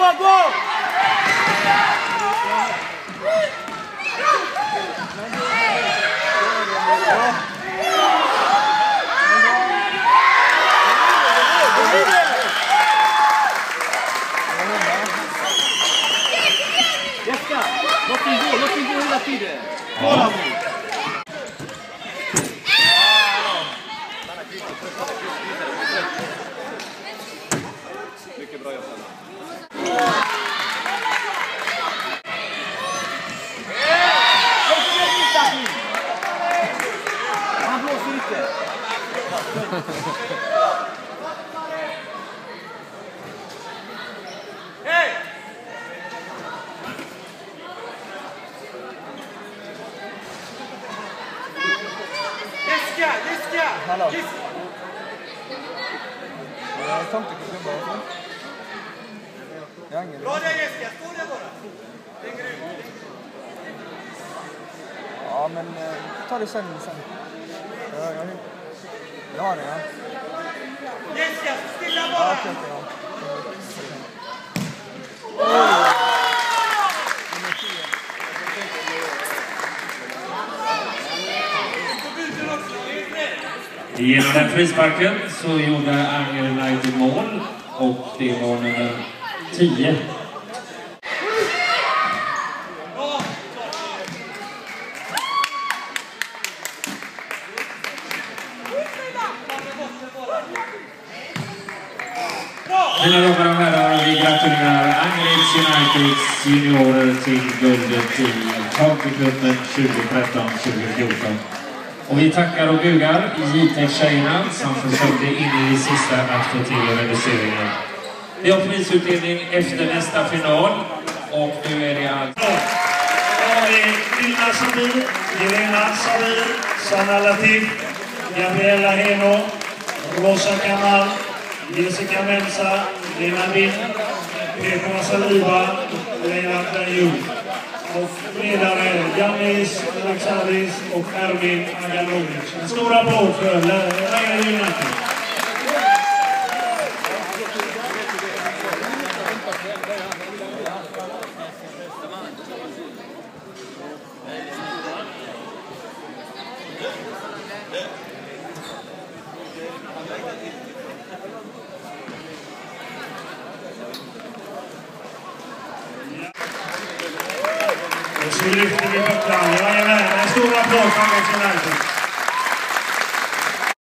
gå! Jessica, låt den gå hela tiden. Ja. Mycket bra jobbat. Han blåser inte. Hej! Jessica! Hallå. Jag tar inte klubbar. Bra där Jessica, stå där bara. Det är grymt. Ja, men ta det sen. Jag har det, ja. Jessica, stilla bara. Ja, okej, ja. Genom den frisparken så gjorde Anger United mål och det var nummer 10. Mina damer och herrar, vi gratulerar Angered Uniteds juniorer till guldet i Countycupen 2013-2014. Och vi tackar och bugar JTEC-tjejerna som försökte in i det sista att få till reduceringen. Vi har prisutdelning efter nästa final och nu är det allt. Då har vi Lina Sabir, Jelena Sabir, Sanna Latif, Gabriella Heno, Rosa Kamal, Jessica Mensa, Lena Lind, Petra Saliba, Lena Perjou. Och ledare Janis Alexadis och Erwin Aganovic. En stor applåd för Angered United. Så lyfter vi bucklan. Jajamän, en stor applåd för Angered United.